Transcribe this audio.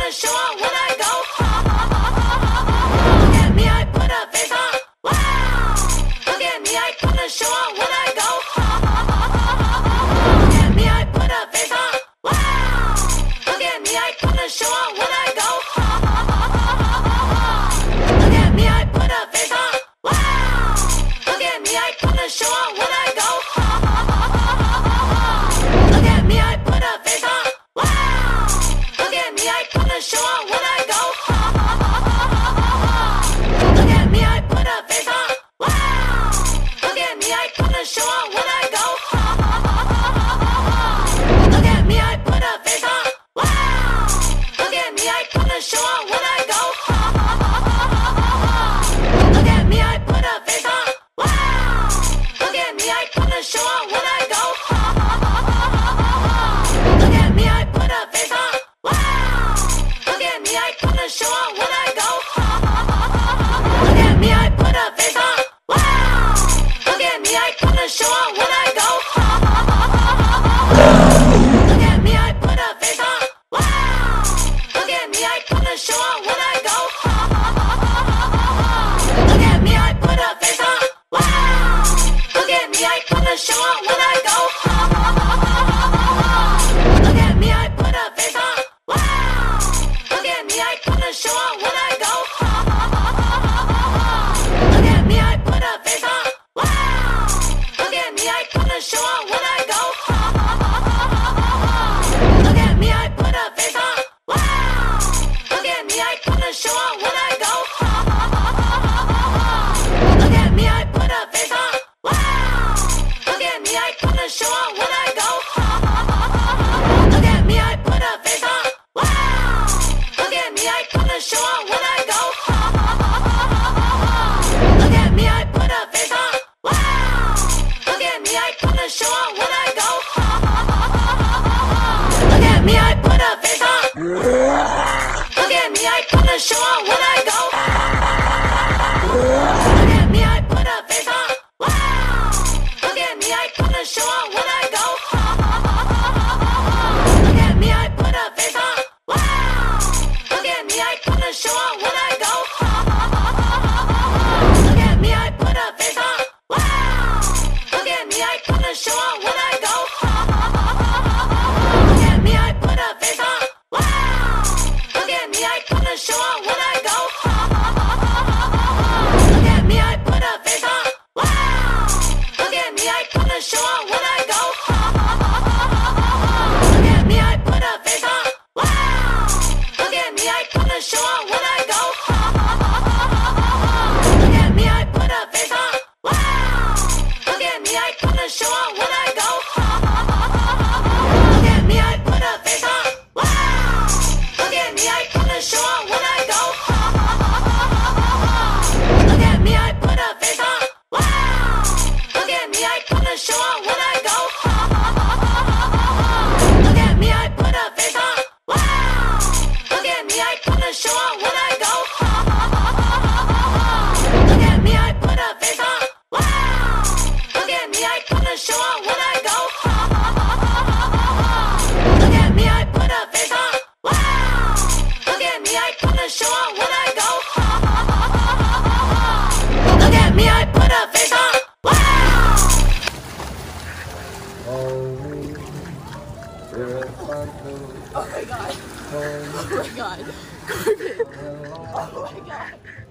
gonna show out when I go. Look at me, I put a face on. Wow. Look at me, I gonna show out when I go. Look at me, I put a face on. Wow. Look at me, I gonna show out when I go. Look at me, I put a face on. Wow. Look at me, I gonna show out when I go. Look at me, I put a face on. Wow. Look at me, I gonna show out when I go. Look at me, I put a face on. Wow. Look at me, I gonna show out when I go. Look at me, I put a face on. Wow. Look at me, I gonna show out when I go. Look at me, I put a face on. Wow. Look at me, I gonna show out when I go. Look at me, I put a face on. Wow. Look at me, I gonna show out when I go. Look at me, I put a face on. Wow. Look at me, I gonna show out when I go. Look at me, I put a face on. Wow. Look at me, I gonna show out when I go. Look at me, I put a face on. Wow. Look at me, I gonna show out when I go. Look at me, I put a face on. Wow. Look at me, I gonna show out when I go. Look at me, I put a face on. Wow. Look at me, I gonna show out when I go. Look at me, I put a face on. Wow. Look at me, I gonna show out when I go. Look at me, I put a face on. Wow. Look at me, I gonna show out when I go. Look at me, I put a face on. Wow. Look at me, I gonna show out when I go. Look at me, I put a face on. Wow. Look at me, I gonna show out when I go. Look at me, I put a face on. Look at me, I gonna show out when I go. Look at me, I put a face on. Wow. Look at me, I gonna show out when I go. Look at me, I put a face on. Wow. Look at me, I gonna show out when I go. Look at me, I put a face on. Wow. Look at me, I gonna show out when I go. Look at me, I put a face on. Wow. Look at me, I gonna show out when I go. Look at me, I put a face on. Wow. Look at me, I gonna show out when I go. Look at me, I put a face on. Wow. Look at me, I gonna show out when I go. Look at me, I put a face on. Wow. Look at me, I gonna show out when I go. Look at me, I put a face on. Wow. Look at me, I gonna show out when I go. Look at me, I put a face on. Wow. Look at me, I gonna show out when I go. Look at me, I put a face on. Wow. Look at me, I gonna show out when I go. Look at me, I put a face on. Wow. Look at me, I gonna show out when I go. Look at me, I put a face on. Wow. Look at me, I gonna show out when I go. Look at me, I put a face on. Wow. Oh my god. Oh my god. Oh my god.